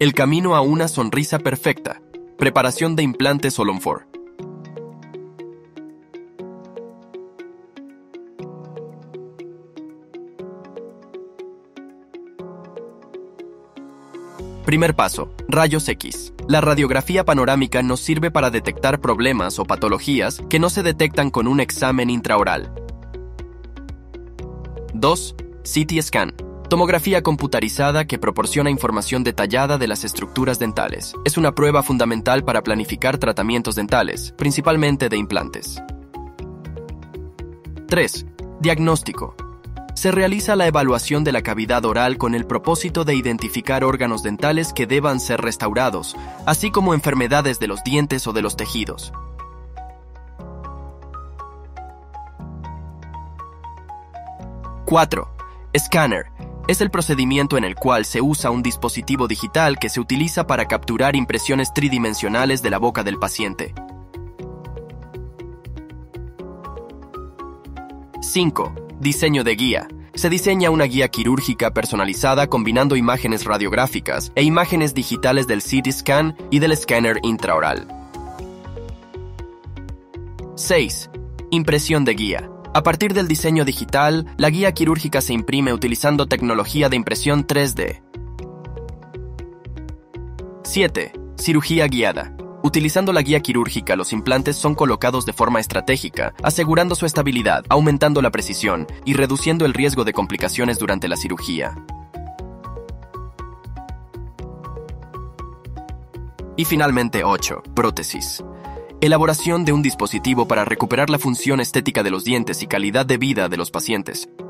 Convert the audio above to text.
El camino a una sonrisa perfecta. Preparación de implantes Olonfor. Primer paso, rayos X. La radiografía panorámica nos sirve para detectar problemas o patologías que no se detectan con un examen intraoral. 2. CT scan. Tomografía computarizada que proporciona información detallada de las estructuras dentales. Es una prueba fundamental para planificar tratamientos dentales, principalmente de implantes. 3. Diagnóstico. Se realiza la evaluación de la cavidad oral con el propósito de identificar órganos dentales que deban ser restaurados, así como enfermedades de los dientes o de los tejidos. 4. Escáner. Es el procedimiento en el cual se usa un dispositivo digital que se utiliza para capturar impresiones tridimensionales de la boca del paciente. 5. Diseño de guía. Se diseña una guía quirúrgica personalizada combinando imágenes radiográficas e imágenes digitales del CT scan y del escáner intraoral. 6. Impresión de guía. A partir del diseño digital, la guía quirúrgica se imprime utilizando tecnología de impresión 3D. 7. Cirugía guiada. Utilizando la guía quirúrgica, los implantes son colocados de forma estratégica, asegurando su estabilidad, aumentando la precisión y reduciendo el riesgo de complicaciones durante la cirugía. Y finalmente 8. Prótesis. Elaboración de un dispositivo para recuperar la función estética de los dientes y calidad de vida de los pacientes.